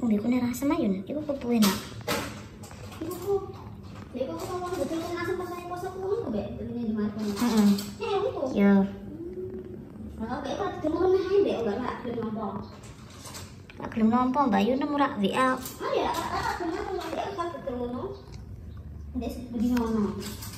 Kumbi ku nerasa mayun, iku kepuin nak. Iku ngomong betul langsung pas saya poso ku ngono be, ini di marko. Heeh. Itu. Yo. Kalau kayak kalau dulu nih be enggak lah, belum ngomong. Gak gelem nompo Mbak Yu nemu rak WA. Oh ya, benar kalau dia kan betul ngono. Dia sebut ngono.